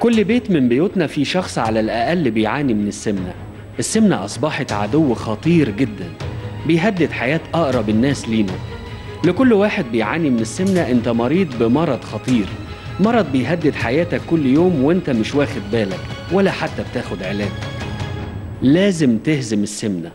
في كل بيت من بيوتنا في شخص على الأقل بيعاني من السمنة. السمنة أصبحت عدو خطير جدا بيهدد حياة أقرب الناس لينا. لكل واحد بيعاني من السمنة أنت مريض بمرض خطير، مرض بيهدد حياتك كل يوم وأنت مش واخد بالك ولا حتى بتاخد علاج. لازم تهزم السمنة.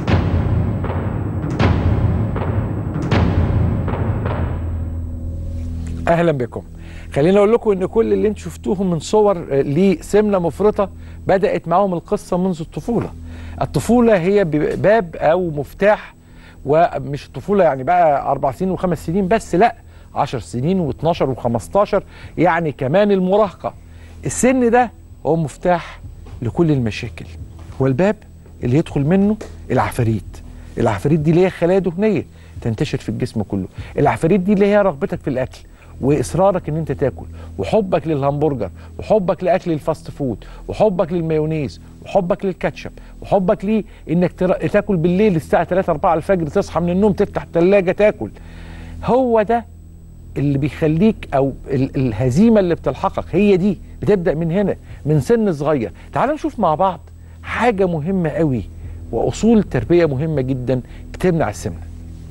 أهلا بكم. خليني أقول لكم إن كل اللي انتم شفتوهم من صور لسمنة مفرطة بدأت معاهم القصة منذ الطفولة. الطفولة هي باب أو مفتاح، ومش الطفولة يعني بقى 4 سنين و5 سنين بس، لا 10 سنين و12 و15، يعني كمان المراهقة. السن ده هو مفتاح لكل المشاكل، هو الباب اللي يدخل منه العفاريت. العفاريت دي اللي هي خلايا دهنية تنتشر في الجسم كله. العفاريت دي اللي هي رغبتك في الأكل واصرارك ان انت تاكل، وحبك للهمبرجر، وحبك لاكل الفاست فود، وحبك للمايونيز، وحبك للكاتشب، وحبك ليه انك تاكل بالليل الساعه 3 4 الفجر، تصحى من النوم تفتح الثلاجه تاكل. هو ده اللي بيخليك، او الهزيمه اللي بتلحقك هي دي بتبدا من هنا، من سن صغير. تعالوا نشوف مع بعض حاجه مهمه قوي واصول تربيه مهمه جدا بتمنع السمنه.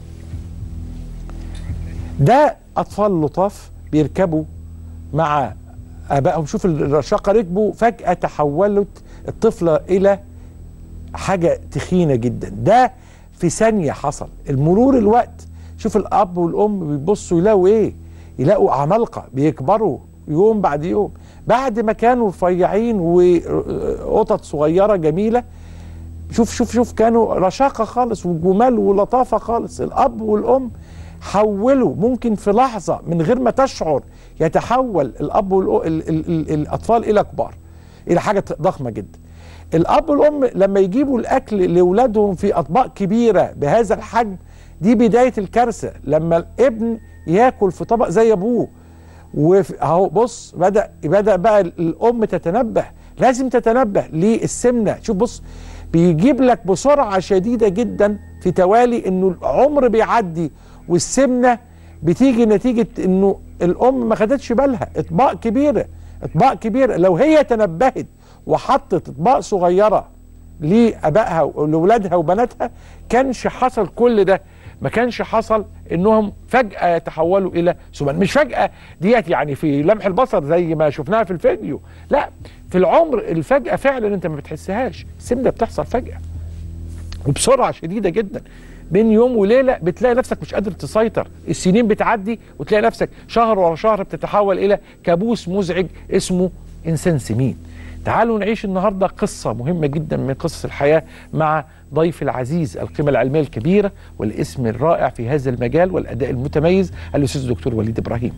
ده أطفال لطاف بيركبوا مع آبائهم. شوف الرشاقة ركبوا، فجأة تحولت الطفلة إلى حاجة تخينة جدا. ده في ثانية حصل. المرور الوقت، شوف الأب والأم بيبصوا يلاقوا إيه؟ يلاقوا عمالقة بيكبروا يوم بعد يوم. بعد ما كانوا رفيعين وقطط صغيرة جميلة، شوف كانوا رشاقة خالص وجمال ولطافة خالص. الأب والأم حولوا، ممكن في لحظة من غير ما تشعر يتحول الأب الأطفال إلى كبار، إلى حاجة ضخمة جدا. الأب والأم لما يجيبوا الأكل لأولادهم في أطباق كبيرة بهذا الحجم، دي بداية الكارثة. لما الابن ياكل في طبق زي أبوه، وأهو بص بدأ بقى الأم تتنبه، لازم تتنبه للسمنة. شوف بص، بيجيب لك بسرعة شديدة جدا في توالي إنه العمر بيعدي والسمنة بتيجي نتيجة انه الام ما خدتش بالها. اطباق كبيرة لو هي تنبهت وحطت اطباق صغيرة لابائها ولولادها وبناتها، كانش حصل كل ده. ما كانش حصل انهم فجأة يتحولوا الى سمن. مش فجأة ديت يعني في لمح البصر زي ما شفناها في الفيديو، لا، في العمر الفجأة فعلا انت ما بتحسهاش. السمنة بتحصل فجأة وبسرعة شديدة جدا، بين يوم وليلة بتلاقي نفسك مش قادر تسيطر. السنين بتعدي وتلاقي نفسك شهر ورا شهر بتتحول إلى كابوس مزعج اسمه إنسان سمين. تعالوا نعيش النهاردة قصة مهمة جدا من قصص الحياة مع ضيف العزيز، القيمة العلمية الكبيرة والاسم الرائع في هذا المجال والأداء المتميز، الأستاذ الدكتور وليد إبراهيم.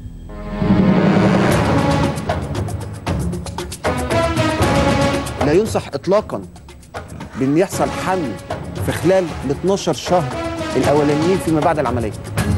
لا ينصح إطلاقا بأن يحصل حمل في خلال ال 12 شهر الأولانيين فيما بعد العملية.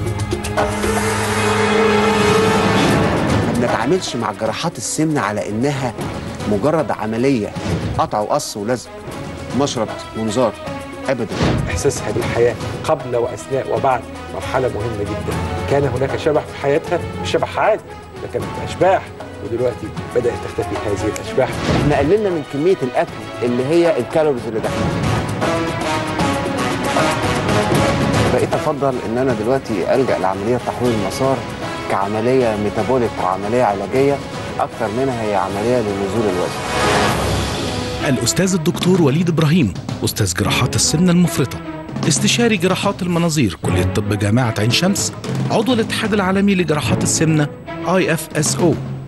ما بنتعاملش مع جراحات السمنة على إنها مجرد عملية قطع وقص ولزق مشرط منظار، أبدا. إحساسها بالحياة قبل وأثناء وبعد مرحلة مهمة جدا. كان هناك شبح في حياتها، مش شبح عادي، ده كانت أشباح، ودلوقتي بدأت تختفي هذه الأشباح. احنا قللنا من كمية الأكل اللي هي الكالوريز اللي داخلها. بقيت أفضل إن أنا دلوقتي ألجأ لعملية تحويل المسار كعملية ميتابوليك وعملية علاجية أكثر منها هي عملية لنزول الوزن. الأستاذ الدكتور وليد إبراهيم، أستاذ جراحات السمنة المفرطة، استشاري جراحات المناظير كلية طب جامعة عين شمس، عضو الاتحاد العالمي لجراحات السمنة IFSO.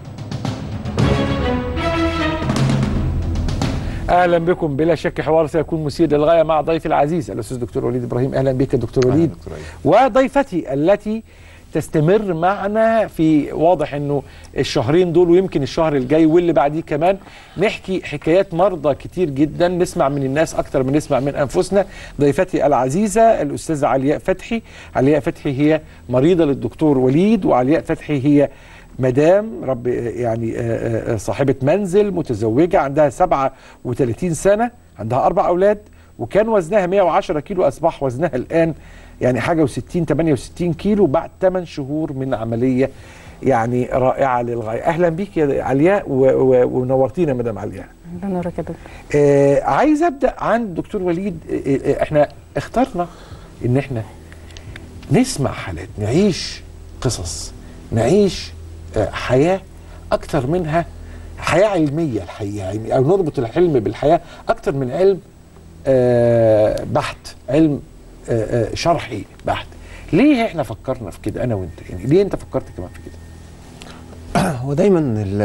اهلا بكم. بلا شك حوار سيكون مثير للغايه مع ضيفي العزيز الاستاذ الدكتور وليد ابراهيم. اهلا بك يا دكتور وليد. وضيفتي التي تستمر معنا في، واضح انه الشهرين دول ويمكن الشهر الجاي واللي بعديه كمان، نحكي حكايات مرضى كتير جدا، نسمع من الناس اكتر من نسمع من انفسنا. ضيفتي العزيزه الاستاذه علياء فتحي. علياء فتحي هي مريضه للدكتور وليد، وعلياء فتحي هي مدام رب يعني صاحبة منزل متزوجة، عندها 37 سنة، عندها 4 أولاد، وكان وزنها 110 كيلو، أصبح وزنها الآن يعني حاجه و60 68 كيلو بعد 8 شهور من عمليه يعني رائعه للغايه. اهلا بيك يا علياء ونورتينا يا مدام علياء. ربنا يبارك. عايز ابدا عند دكتور وليد. احنا اخترنا ان احنا نسمع حالات، نعيش قصص، نعيش حياه اكتر منها حياه علميه الحقيقه، يعني او نربط الحلم بالحياه اكتر من علم بحت، علم شرحي بحت. ليه احنا فكرنا في كده انا وانت؟ يعني ليه انت فكرت كمان في كده؟ هو دايما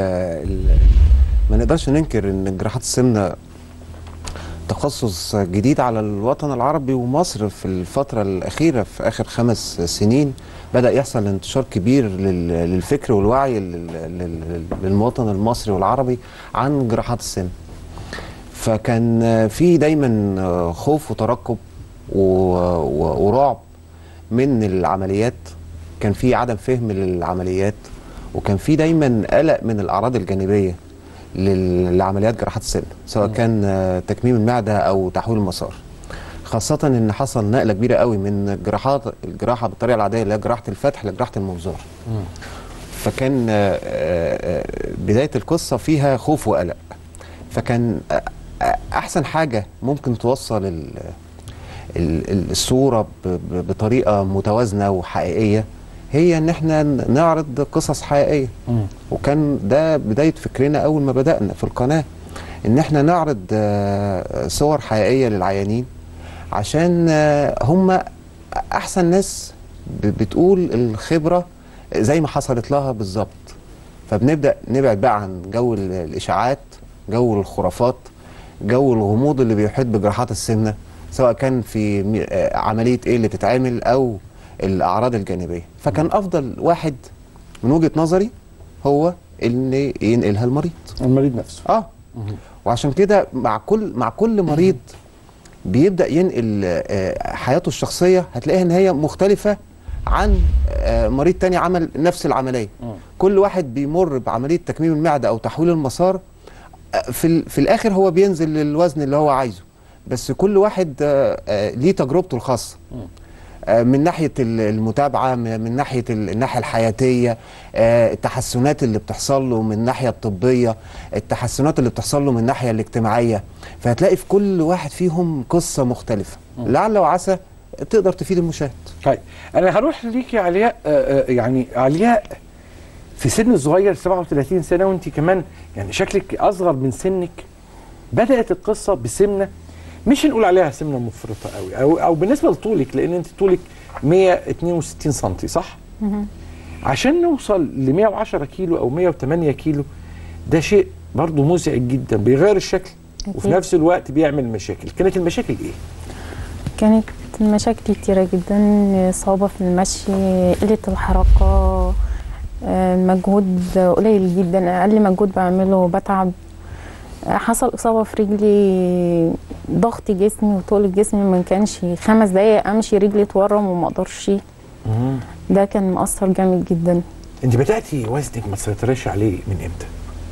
ما نقدرش ننكر ان جراحات السمنه تخصص جديد على الوطن العربي ومصر. في الفتره الاخيره في اخر 5 سنين بدأ يحصل انتشار كبير للفكر والوعي للمواطن المصري والعربي عن جراحات السمنه. فكان في دايما خوف وترقب ورعب من العمليات، كان في عدم فهم للعمليات، وكان في دايما قلق من الأعراض الجانبية لعمليات جراحات السمنه، سواء كان تكميم المعدة أو تحويل المسار. خاصة إن حصل نقلة كبيرة قوي من الجراحة بالطريقة العادية اللي هي جراحة الفتح لجراحة المنظار. فكان بداية القصة فيها خوف وقلق. فكان أحسن حاجة ممكن توصل الصورة بطريقة متوازنة وحقيقية هي ان احنا نعرض قصص حقيقية. وكان ده بداية فكرنا اول ما بدأنا في القناة، ان احنا نعرض صور حقيقية للعيانين، عشان هم احسن ناس بتقول الخبرة زي ما حصلت لها بالظبط. فبنبدأ نبعد بقى عن جو الاشاعات، جو الخرافات، جو الغموض اللي بيحيط بجراحات السمنة، سواء كان في عملية ايه اللي تتعمل او الاعراض الجانبيه. فكان افضل واحد من وجهه نظري هو اللي ينقلها المريض نفسه. وعشان كده مع كل مريض بيبدا ينقل حياته الشخصيه، هتلاقيها ان هي مختلفه عن مريض تاني عمل نفس العمليه. كل واحد بيمر بعمليه تكميم المعده او تحويل المسار، في الاخر هو بينزل للوزن اللي هو عايزه، بس كل واحد ليه تجربته الخاصه، من ناحية المتابعة، من ناحية الناحية الحياتية، التحسنات اللي بتحصل له من الناحية الطبية، التحسنات اللي بتحصل له من الناحية الاجتماعية. فهتلاقي في كل واحد فيهم قصة مختلفة، لعل وعسى تقدر تفيد المشاهد. طيب أنا هروح ليك يا علياء. يعني علياء في سن صغير 37 سنة، وأنت كمان يعني شكلك أصغر من سنك. بدأت القصة بسمنة، مش هنقول عليها سمنه مفرطه قوي او بالنسبه لطولك، لان انت طولك 162 سم صح؟ عشان نوصل ل 110 كيلو او 108 كيلو، ده شيء برضه مزعج جدا، بيغير الشكل وفي نفس الوقت بيعمل مشاكل. كانت المشاكل ايه؟ كانت المشاكل كتيره جدا، صعوبه في المشي، قله الحركه، مجهود قليل جدا، اقل مجهود بعمله بتعب. حصل إصابة في رجلي، ضغط جسمي وطول جسمي، ما كانش 5 دقايق أمشي رجلي تورم وما أقدرش. ده كان مؤثر جامد جدا. أنت بدأتي وزنك ما تسيطريش عليه من إمتى؟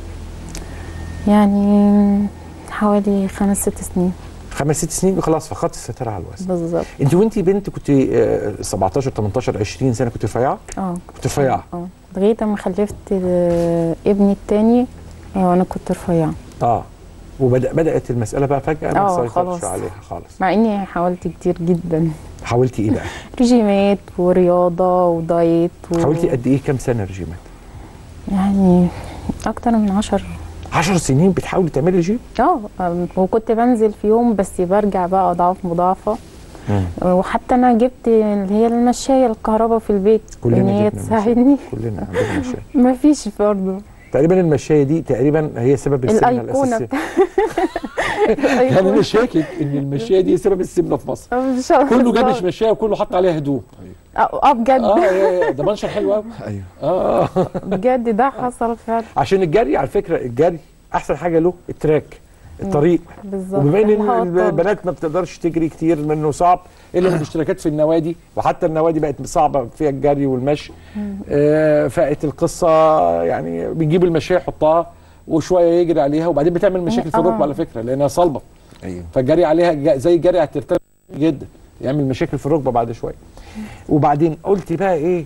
يعني حوالي 5-6 سنين. 5-6 سنين وخلاص فقدت السيطرة على الوزن. بالظبط. أنت وأنت بنت كنت 17 18 20 سنة كنت رفيعة؟ كنت رفيعة. لغاية ما خلفت ابني الثاني وأنا كنت رفيعة. وبدأت المسألة بقى فجأة ما تسيطرش عليها خالص. مع إني حاولت كتير جدا. حاولتي إيه بقى؟ رجيمات ورياضة ودايت حاولتي قد إيه؟ كام سنة رجيمات؟ يعني أكتر من 10 سنين بتحاولي تعملي رجيم؟ وكنت بنزل في يوم بس برجع بقى أضعاف مضاعفة. وحتى أنا جبت اللي هي المشاية الكهرباء في البيت إن هي تساعدني. كلنا عندنا مشاية. مفيش برضه. تقريبا المشاية دي تقريبا هي سبب السمنة الأساسية. يعني أنا شاكك إن المشاية دي سبب السمنة في مصر. كله جاب مشاية وكله حط عليها هدوم. بجد. ده منشر حلو قوي. ايوه. بجد ده حصل فعلا. عشان الجري، على فكرة الجري أحسن حاجة له التراك، الطريق. بالظبط. وبما ان البنات ما بتقدرش تجري كتير لانه صعب، الا بالاشتراكات في النوادي، وحتى النوادي بقت صعبه فيها الجري والمشي. فقت القصه يعني بيجيب المشاية يحطها وشويه يجري عليها، وبعدين بتعمل مشاكل في الركبه على فكره لانها صلبه. ايوه. فالجري عليها زي الجري على الترتان جدا، يعمل مشاكل في الركبه بعد شويه. وبعدين قلت بقى ايه،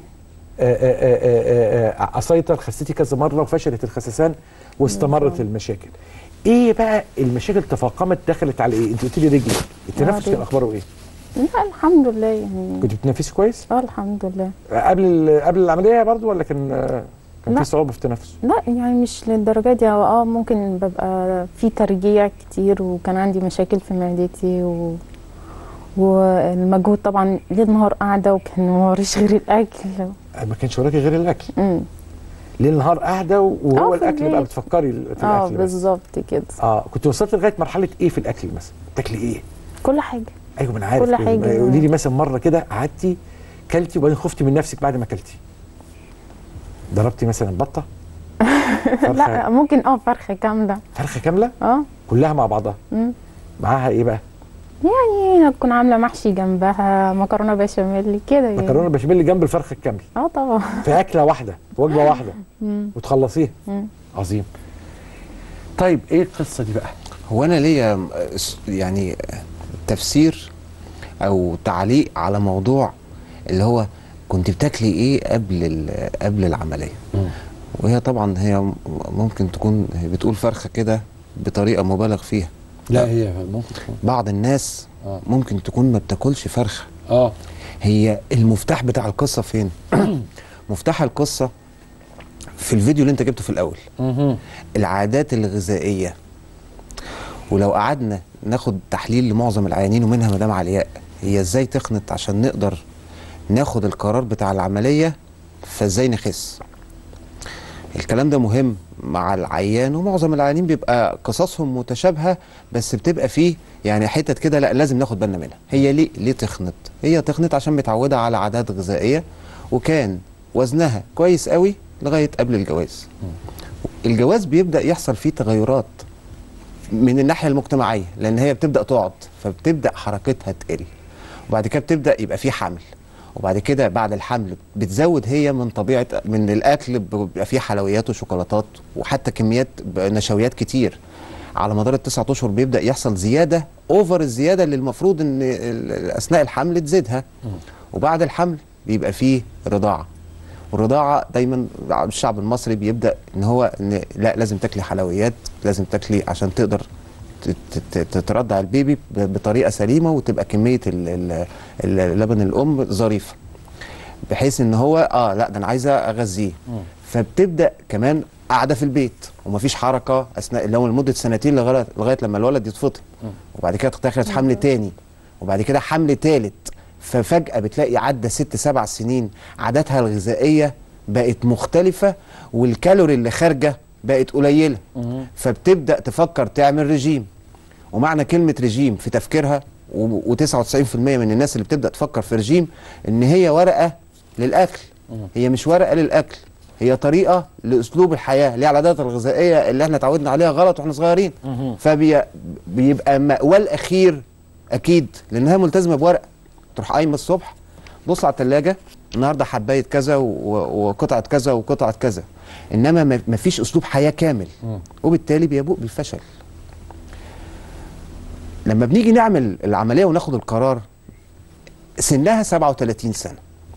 اسيطر، خسيتي كذا مره وفشلت الخسسان واستمرت المشاكل. ايه بقى المشاكل تفاقمت دخلت على ايه؟ انت قلت لي رجلي، التنفس كان اخباره ايه؟ لا الحمد لله يعني. كنت بتتنفسي كويس؟ الحمد لله. قبل العمليه برضو ولا كان في صعوبه في التنفس؟ لا يعني مش للدرجه دي. ممكن ببقى في ترجيع كتير، وكان عندي مشاكل في معدتي والمجهود طبعا ليل نهار قاعده، وكان ما وريش غير الاكل. ما كانش وراكي غير الاكل. ليل نهار قاعده وهو الاكل بقى بتفكري في الاكل. بالظبط كده. كنت وصلت لغايه مرحله ايه في الاكل مثلا؟ تاكلي ايه؟ كل حاجه. ايوه ما انا عارف. كل حاجه. قولي لي مثلا مره كده قعدتي كلتي وبعدين خفتي من نفسك بعد ما كلتي. ضربتي مثلا بطه؟ لا ممكن فرخه كامله. فرخه كامله؟ كلها مع بعضها. معاها ايه بقى؟ يعني اكون عامله محشي جنبها مكرونه بشاميل كده يعني. مكرونه بشاميل جنب الفرخه الكامله؟ طبعا. في اكله واحده، في وجبه واحده وتخلصيها. عظيم. طيب ايه القصه دي بقى؟ هو انا ليا يعني تفسير او تعليق على موضوع اللي هو كنت بتاكلي ايه قبل العمليه. وهي طبعا هي ممكن تكون بتقول فرخه كده بطريقه مبالغ فيها. لا هي ممكن تكون بعض الناس ممكن تكون ما بتاكلش فرخه. هي المفتاح بتاع القصه فين؟ مفتاح القصه في الفيديو اللي انت جبته في الاول. العادات الغذائيه. ولو قعدنا ناخد تحليل لمعظم العيانين ومنها مدام علياء، هي ازاي تخنت عشان نقدر ناخد القرار بتاع العمليه، فازاي نخس. الكلام ده مهم مع العيان، ومعظم العيانين بيبقى قصصهم متشابهه، بس بتبقى فيه يعني حتت كده لا لازم ناخد بالنا منها. هي ليه تخنت؟ هي تخنت عشان متعوده على عادات غذائيه، وكان وزنها كويس قوي لغايه قبل الجواز. الجواز بيبدا يحصل فيه تغيرات من الناحيه المجتمعيه، لان هي بتبدا تقعد، فبتبدا حركتها تقل، وبعد كده بتبدا يبقى فيه حمل، وبعد كده بعد الحمل بتزود هي من الاكل، بيبقى فيه حلويات وشوكولاتات وحتى كميات نشويات كتير. على مدار ال9 اشهر بيبدا يحصل زياده اوفر الزياده اللي المفروض ان اثناء الحمل تزيدها. وبعد الحمل بيبقى فيه رضاعه، والرضاعه دايما الشعب المصري بيبدا ان لا لازم تاكلي حلويات، لازم تاكلي عشان تقدر ترضع البيبي بطريقه سليمه، وتبقى كميه اللبن الام ظريفه، بحيث ان هو لا ده انا عايزه اغذيه. فبتبدا كمان قاعده في البيت ومفيش حركه اثناء اللي هو لمده سنتين لغايه لما الولد يتفطم، وبعد كده تاخد حمل تاني، وبعد كده حمل تالت. ففجاه بتلاقي عدى 6-7 سنين عاداتها الغذائيه بقت مختلفه، والكالوري اللي خارجه بقت قليله. فبتبدا تفكر تعمل رجيم. ومعنى كلمه رجيم في تفكيرها، و99% من الناس اللي بتبدا تفكر في رجيم ان هي ورقه للاكل. هي مش ورقه للاكل، هي طريقه لاسلوب الحياه، اللي هي العادات الغذائيه اللي احنا اتعودنا عليها غلط واحنا صغيرين. فبيبقى مأوى الاخير اكيد لانها ملتزمه بورقه. تروح قايمه الصبح بص على الثلاجه، النهارده حبايه كذا وقطعه كذا وقطعه كذا، انما مفيش اسلوب حياه كامل، وبالتالي بيبوء بالفشل. لما بنيجي نعمل العمليه وناخد القرار سنها 37 سنه.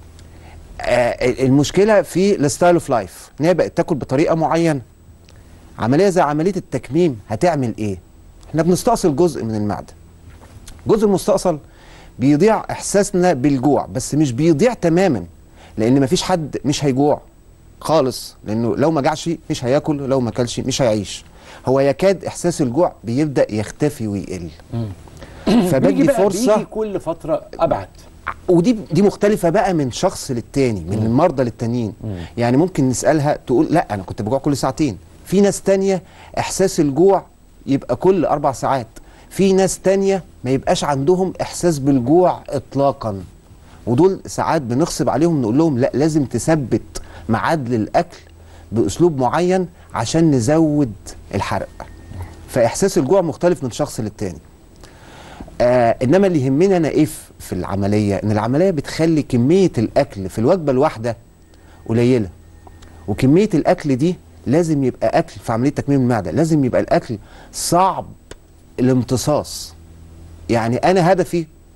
المشكله في الستايل اوف لايف، ان هي بقت تاكل بطريقه معينه. عمليه زي عمليه التكميم هتعمل ايه؟ احنا بنستأصل جزء من المعده. جزء المستأصل بيضيع احساسنا بالجوع، بس مش بيضيع تماما، لان مفيش حد مش هيجوع خالص، لانه لو ما جعش مش هياكل، لو ما اكلش مش هيعيش. هو يكاد احساس الجوع بيبدا يختفي ويقل. فبدي فرصه. بيجي كل فتره ابعد. ودي مختلفه بقى من شخص للتاني، من المرضى للتانيين. يعني ممكن نسالها تقول لا انا كنت بجوع كل ساعتين. في ناس تانيه احساس الجوع يبقى كل 4 ساعات. في ناس تانيه ما يبقاش عندهم احساس بالجوع اطلاقا، ودول ساعات بنغصب عليهم نقول لهم لا لازم تثبت ميعاد للاكل باسلوب معين عشان نزود الحرق. فاحساس الجوع مختلف من شخص للتاني. انما اللي يهمني انا ايه في العمليه، ان العمليه بتخلي كميه الاكل في الوجبه الواحده قليله، وكميه الاكل دي لازم يبقى اكل في عمليه تكميم المعده، لازم يبقى الاكل صعب الامتصاص. يعني انا هدفي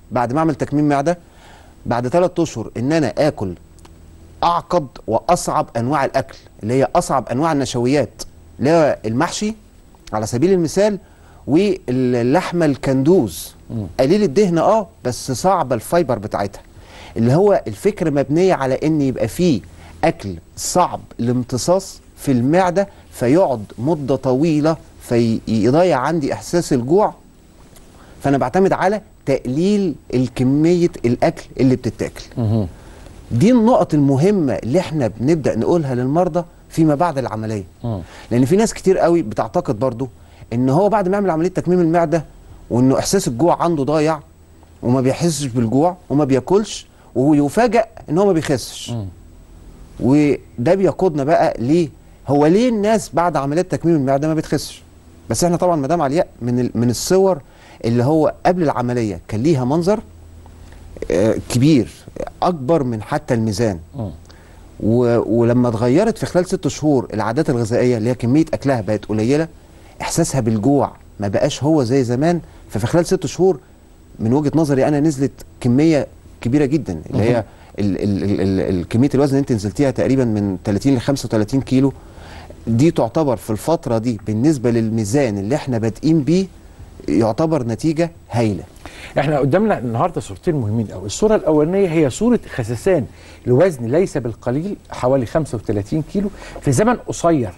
بعد ما اعمل تكميم معده، بعد 3 اشهر ان انا اكل اعقد واصعب انواع الاكل اللي هي اصعب انواع النشويات اللي هو المحشي على سبيل المثال، واللحمه الكندوز قليل الدهن بس صعبه الفايبر بتاعتها، اللي هو الفكره مبنيه على ان يبقى فيه اكل صعب الامتصاص في المعده فيقعد مده طويله فيضيع عندي احساس الجوع، فانا بعتمد على تقليل الكميه الاكل اللي بتتاكل. دي النقط المهمه اللي احنا بنبدا نقولها للمرضى فيما بعد العمليه. لان في ناس كتير قوي بتعتقد برضو ان هو بعد ما يعمل عمليه تكميم المعده وانه احساس الجوع عنده ضايع وما بيحسش بالجوع وما بياكلش ويفاجئ ان هو ما بيخسش. وده بيقودنا بقى ليه هو ليه الناس بعد عمليه تكميم المعده ما بتخسش. بس احنا طبعا مدام علياء من الصور اللي هو قبل العمليه كان ليها منظر كبير اكبر من حتى الميزان، ولما اتغيرت في خلال 6 شهور العادات الغذائيه اللي هي كميه اكلها بقت قليله، احساسها بالجوع ما بقاش هو زي زمان. ففي خلال 6 شهور من وجهه نظري انا نزلت كميه كبيره جدا اللي هي كميه الوزن اللي انت نزلتيها تقريبا من 30 ل 35 كيلو. دي تعتبر في الفتره دي بالنسبه للميزان اللي احنا بادئين بيه يعتبر نتيجه هايله. احنا قدامنا النهارده صورتين مهمين قوي. الصوره الاولانيه هي صوره خسسان لوزن ليس بالقليل حوالي 35 كيلو في زمن قصير،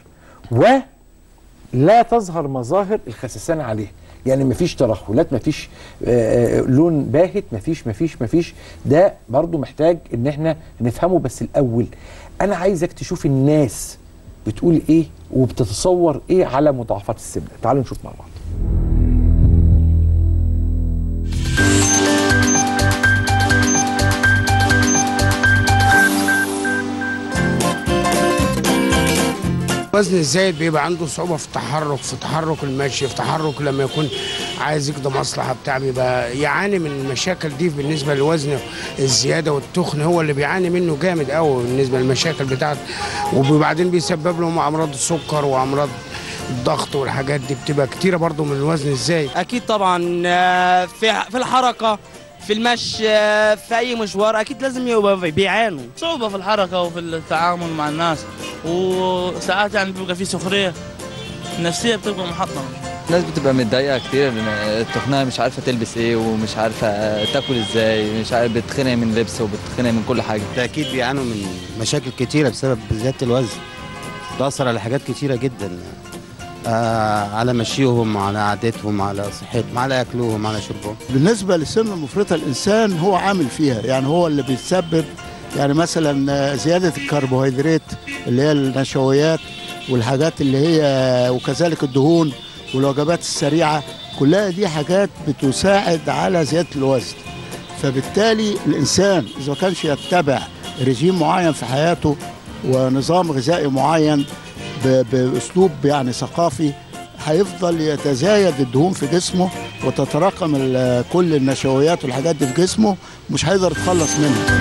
ولا تظهر مظاهر الخسسان عليه، يعني مفيش ترهلات، مفيش لون باهت، مفيش. ده برضو محتاج ان احنا نفهمه. بس الاول انا عايزك تشوف الناس بتقول ايه وبتتصور ايه على مضاعفات السمنه. تعالوا نشوف مع بعض. الوزن الزايد بيبقى عنده صعوبة في تحرك المشي، في تحرك لما يكون عايز يقضي مصلحة بتاع، بيبقى يعاني من المشاكل دي. بالنسبة للوزن الزيادة والتخن هو اللي بيعاني منه جامد قوي بالنسبة للمشاكل بتاعته، وبعدين بيسبب لهم أمراض السكر وأمراض الضغط والحاجات دي بتبقى كتيرة برضو من الوزن الزايد. أكيد طبعا في الحركة، في المشي، في اي مشوار اكيد لازم يبقى بيعانوا صعوبه في الحركه وفي التعامل مع الناس، وساعات يعني بيبقى في سخريه النفسيه بتبقى محطمه. الناس بتبقى متضايقه كتير لان التخنه مش عارفه تلبس ايه ومش عارفه تاكل ازاي، مش عارفه بتتخنق من لبس وبتتخنق من كل حاجه. اكيد بيعانوا من مشاكل كتيره بسبب زياده الوزن، بتاثر على حاجات كتيره جدا، على مشيهم، على عادتهم، على صحتهم، على اكلهم، على شربهم. بالنسبه للسمنه المفرطه الانسان هو عامل فيها، يعني هو اللي بيتسبب، يعني مثلا زياده الكربوهيدرات اللي هي النشويات والحاجات اللي هي، وكذلك الدهون والوجبات السريعه، كلها دي حاجات بتساعد على زياده الوزن. فبالتالي الانسان اذا ما كانش يتبع رجيم معين في حياته ونظام غذائي معين باسلوب يعني ثقافي، هيفضل يتزايد الدهون في جسمه وتتراكم كل النشويات والحاجات دي في جسمه، مش هيقدر يتخلص منها.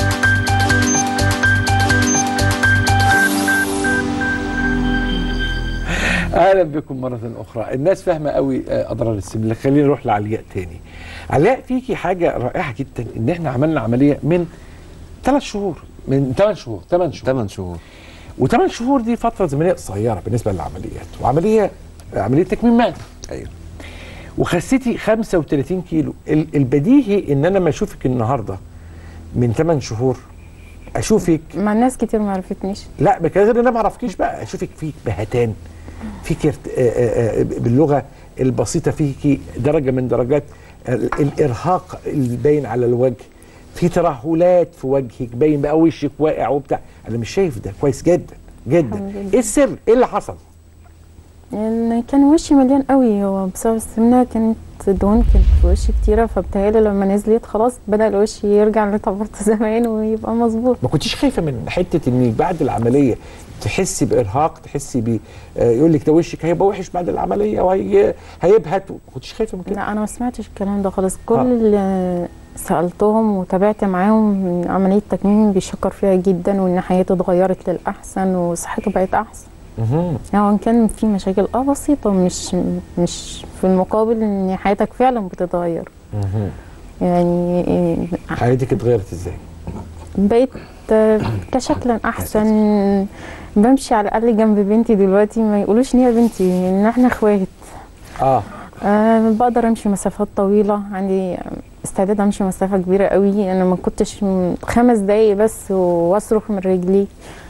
اهلا بكم مره اخرى. الناس فاهمه قوي اضرار السمنه. خلينا نروح لعلياء تاني. علياء، فيكي حاجه رائعه جدا ان احنا عملنا عمليه من 3 شهور، من 8 شهور. و8 شهور دي فتره زمنيه قصيره بالنسبه للعمليات، وعمليه تكميم معده. ايوه. وخسيتي 35 كيلو. البديهي ان انا ما اشوفك النهارده من 8 شهور اشوفك مع ناس كتير ما عرفتنيش. لا بكده انا ما اعرفكيش بقى، اشوفك فيك بهتان، فيك باللغه البسيطه فيكي درجه من درجات الارهاق اللي باين على الوجه، في ترهلات في وجهك باين بقى، وشك واقع وبتاع. انا مش شايف ده كويس جدا جدا. ايه السر؟ ايه اللي حصل؟ يعني كان وشي مليان قوي، هو بسبب السمنه كانت دهون كانت في وشي كتيره، فبتهيألي لما نزلت خلاص بدأ الوش يرجع لطبيعته زمان ويبقى مظبوط. ما كنتيش خايفه من حته ان بعد العمليه تحسي بارهاق، تحسي يقول لك ده وشك هيبقى وحش بعد العمليه وهيبهت؟ ما كنتيش خايفه من كده؟ لا انا ما سمعتش الكلام ده خالص. كل اللي سالتهم وتابعت معاهم عمليه تكميم بيشكر فيها جدا، وان حياته اتغيرت للاحسن وصحته بقت احسن. يعني كان في مشاكل بسيطه، مش في المقابل ان حياتك فعلا بتتغير. يعني حياتك اتغيرت ازاي؟ بقيت كشكلا احسن، بمشي على الاقل جنب بنتي دلوقتي ما يقولوش ان هي بنتي، ان احنا اخوات. بقدر امشي مسافات طويله، عندي استعداد امشي مسافه كبيره قوي. انا ما كنتش 5 دقايق بس واصرخ من رجلي.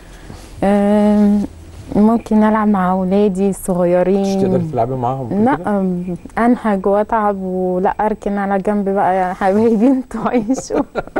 ممكن العب مع اولادي الصغيرين. مش تقدر تلعبي معاهم؟ لا، انهج واتعب ولا اركن على جنب بقى يا حبايبي انتوا عيشوا.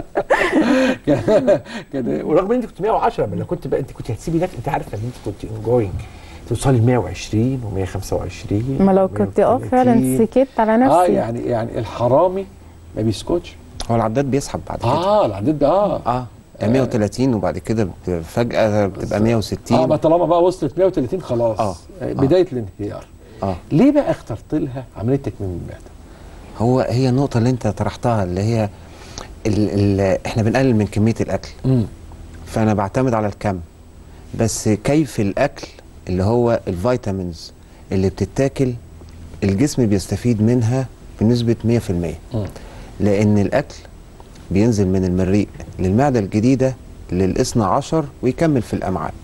كده. ورغم ان انت كنت 110، ما كنت بقى انت كنت هتسيبي ده، انت عارفه ان انت كنت انجوينج توصلي ل 120 و125. ما لو كنت فعلا سكت على نفسي. يعني الحرامي ما بيسكتش. هو العداد بيسحب بعد كده. العداد ده 130 وبعد كده فجأة بتبقى 160. ما طالما بقى وصلت 130 خلاص. بداية الانهيار. ليه بقى اخترت لها عملية تكميم المعدة؟ هي النقطة اللي انت طرحتها، اللي هي احنا بنقلل من كمية الأكل. فأنا بعتمد على الكم، بس كيف الأكل اللي هو الفيتامينز اللي بتتاكل الجسم بيستفيد منها بنسبة 100%. لأن الأكل بينزل من المريء للمعدة الجديدة للاثنى عشر ويكمل في الأمعاء.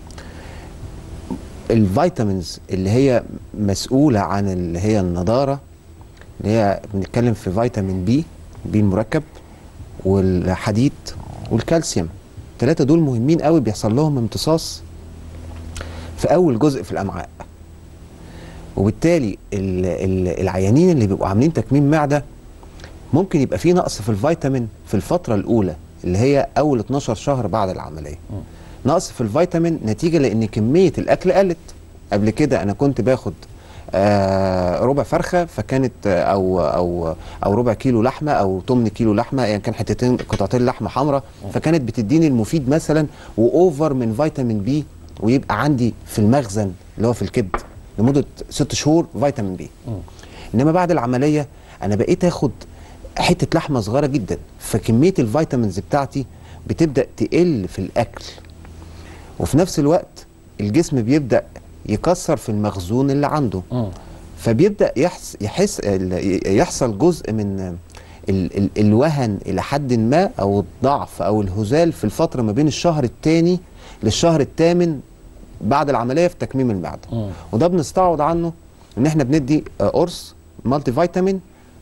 الفيتامينز اللي هي مسؤولة عن اللي هي النضارة، اللي هي بنتكلم في فيتامين بي المركب والحديد والكالسيوم. الثلاثة دول مهمين قوي، بيحصل لهم امتصاص في أول جزء في الأمعاء. وبالتالي العيانين اللي بيبقوا عاملين تكميم معدة ممكن يبقى فيه نقص في الفيتامين في الفترة الأولى اللي هي أول 12 شهر بعد العملية. نقص في الفيتامين نتيجة لأن كمية الأكل قلت. قبل كده أنا كنت باخد ربع فرخة، فكانت أو ربع كيلو لحمة أو 8 كيلو لحمة، يعني كان قطعتين لحمة حمراء، فكانت بتديني المفيد مثلا وأوفر من فيتامين بي، ويبقى عندي في المخزن اللي هو في الكبد لمدة 6 شهور فيتامين بي. إنما بعد العملية أنا بقيت آخد حتة لحمة صغيرة جدا، فكمية الفيتامينز بتاعتي بتبدأ تقل في الأكل. وفي نفس الوقت الجسم بيبدأ يكسر في المخزون اللي عنده. فبيبدأ يحصل جزء من الوهن إلى حد ما، أو الضعف أو الهزال في الفترة ما بين الشهر الثاني للشهر الثامن بعد العملية في تكميم المعدة. وده بنستعوض عنه إن احنا بندي قرص مالتي فيتامين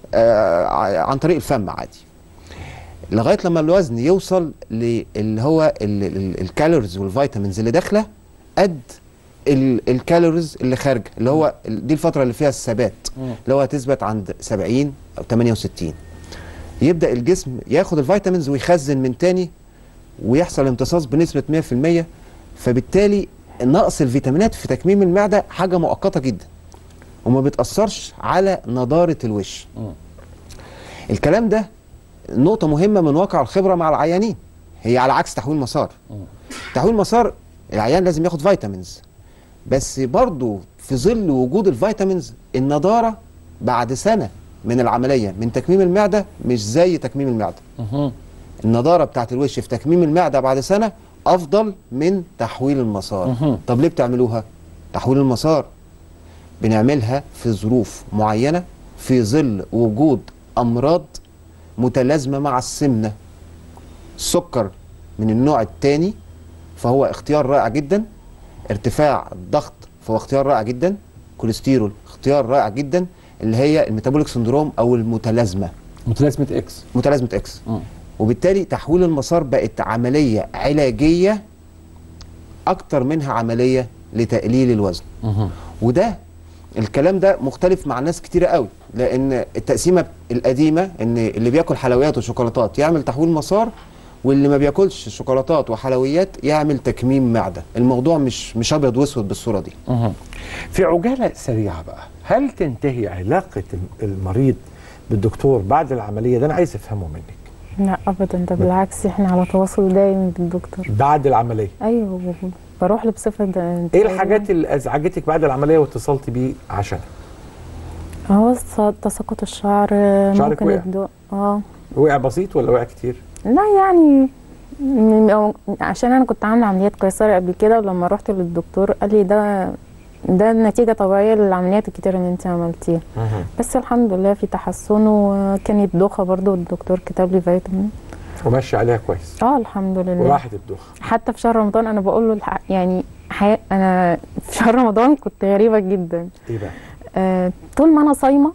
عن طريق الفم عادي، لغايه لما الوزن يوصل اللي هو الكالوريز والفيتامينز اللي داخله قد الكالوريز اللي خارجه، اللي هو دي الفتره اللي فيها الثبات، اللي هو هتثبت عند 70 او 68. يبدا الجسم ياخد الفيتامينز ويخزن من تاني، ويحصل امتصاص بنسبه 100%. فبالتالي نقص الفيتامينات في تكميم المعده حاجه مؤقته جدا وما بتأثرش على نضارة الوش. الكلام ده نقطة مهمة من واقع الخبرة مع العيانين، هي على عكس تحويل مسار. تحويل مسار العيان لازم ياخد فيتامينز، بس برضو في ظل وجود الفيتامينز النضارة بعد سنة من العملية من تكميم المعدة مش زي تكميم المعدة. النضارة بتاعت الوش في تكميم المعدة بعد سنة أفضل من تحويل المسار. طب ليه بتعملوها؟ تحويل المسار بنعملها في ظروف معينة في ظل وجود أمراض متلازمة مع السمنة. السكر من النوع الثاني فهو اختيار رائع جدا، ارتفاع الضغط فهو اختيار رائع جدا، كوليسترول اختيار رائع جدا، اللي هي الميتابوليك سندروم أو المتلازمة، متلازمة إكس. وبالتالي تحويل المسار بقت عملية علاجية أكتر منها عملية لتقليل الوزن. وده الكلام ده مختلف مع ناس كتيرة قوي، لأن التقسيمة القديمة إن اللي بياكل حلويات وشوكولاتات يعمل تحويل مسار، واللي ما بياكلش شوكولاتات وحلويات يعمل تكميم معدة. الموضوع مش أبيض وأسود بالصورة دي. في عجالة سريعة بقى، هل تنتهي علاقة المريض بالدكتور بعد العملية؟ ده أنا عايز أفهمه منك. لا أبدا، ده بالعكس احنا على تواصل دايم بالدكتور بعد العملية. أيوه، بروح له بصفة ايه الحاجات اللي ازعجتك بعد العمليه واتصلت بيه عشانها؟ هو تساقط الشعر. شعرك ممكن وقع بسيط ولا وقع كتير؟ لا يعني عشان انا كنت عامله عمليات قيصري قبل كده، ولما رحت للدكتور قال لي ده ده نتيجة طبيعية للعمليات الكتيرة اللي انت عملتيها. بس الحمد لله في تحسن، وكانت دوخة برضو الدكتور كتب لي فيتامين وماشي عليها كويس. الحمد لله. وراحت الدوخة. حتى في شهر رمضان انا بقول له يعني انا في شهر رمضان كنت غريبة جدا. ايه بقى؟ طول ما انا صايمة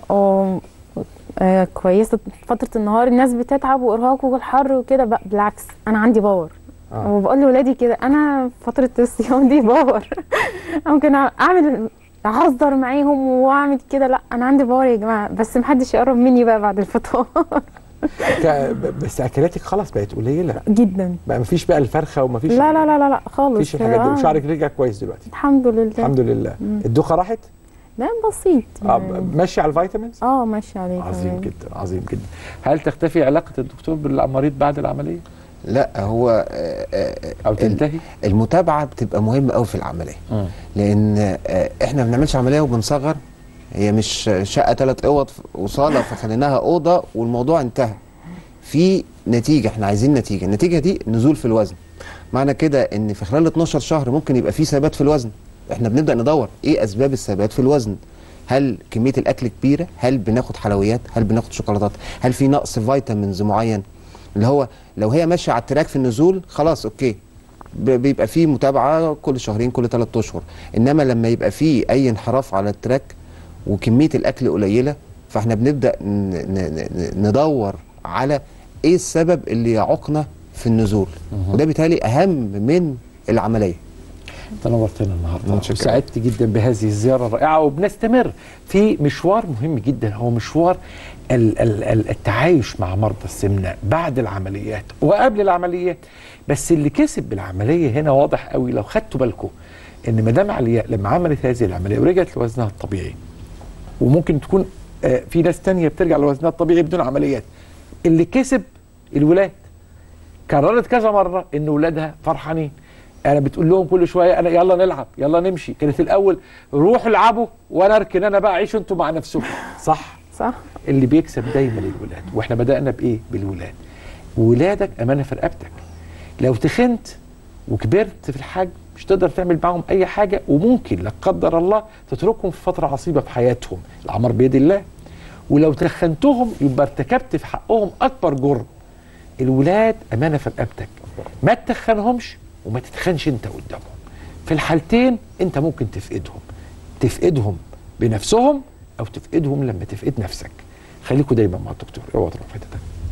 كويسة فترة النهار الناس بتتعب وارهاق والحر وكده، بالعكس انا عندي باور. وبقول لولادي كده انا فترة الصيام دي باور. ممكن اعمل اهزر معاهم واعمل كده، لا انا عندي باور يا جماعه، بس محدش يقرب مني بقى بعد الفطار. بس اكلاتك خلاص بقت قليله جدا بقى، مفيش بقى الفرخه ومفيش لا لا لا لا خالص، مفيش الحاجات دي. وشعرك رجع كويس دلوقتي الحمد لله. الحمد لله. الدوخه راحت؟ لا بسيط يعني. ماشي على الفيتامينز؟ ماشي عليه. عظيم جدا عظيم جدا. هل تختفي علاقه الدكتور بالمريض بعد العمليه؟ لا، هو او تنتهي. المتابعه بتبقى مهمه قوي في العمليه. لان احنا ما بنعملش عمليه وبنصغر، هي مش شقه 3 اوض وصاله فخليناها اوضه والموضوع انتهى. في نتيجه، احنا عايزين نتيجه، النتيجه دي نزول في الوزن. معنى كده ان في خلال 12 شهر ممكن يبقى في ثبات في الوزن. احنا بنبدا ندور ايه اسباب الثبات في الوزن. هل كميه الاكل كبيره؟ هل بناخد حلويات؟ هل بناخد شوكولاتات؟ هل في نقص فيتامينز معين؟ اللي هو لو هي ماشيه على التراك في النزول خلاص اوكي، بيبقى فيه متابعه كل شهرين كل 3 اشهر. انما لما يبقى فيه اي انحراف على التراك وكميه الاكل قليله، فاحنا بنبدا ندور على ايه السبب اللي يعوقنا في النزول. وده بالتالي اهم من العمليه. تنورتنا النهارده وسعدت جدا بهذه الزياره الرائعه، وبنستمر في مشوار مهم جدا، هو مشوار التعايش مع مرضى السمنه بعد العمليات وقبل العمليات. بس اللي كسب بالعمليه هنا واضح قوي لو خدتوا بالكم، ان مدام علياء لما عملت هذه العمليه ورجعت لوزنها الطبيعي، وممكن تكون في ناس تانية بترجع لوزنها الطبيعي بدون عمليات، اللي كسب الولاد. كررت كذا مره ان ولادها فرحانين. انا بتقول لهم كل شويه انا يلا نلعب يلا نمشي. كانت الاول روحوا العبوا وانا اركن، انا بقى عيشوا انتوا مع نفسكم. صح. اللي بيكسب دايما الولاد. واحنا بدانا بايه؟ بالولاد. ولادك امانه في رقبتك. لو تخنت وكبرت في الحجم مش تقدر تعمل معاهم اي حاجه، وممكن لا قدر الله تتركهم في فتره عصيبه في حياتهم. العمر بيد الله. ولو تخنتهم يبقى ارتكبت في حقهم اكبر جرم. الولاد امانه في رقبتك، ما تتخنهمش وما تتخنش انت قدامهم. في الحالتين انت ممكن تفقدهم بنفسهم او تفقدهم لما تفقد نفسك. خليكوا دايما مع الدكتور، اوعوا تروحوا في حته تانيه.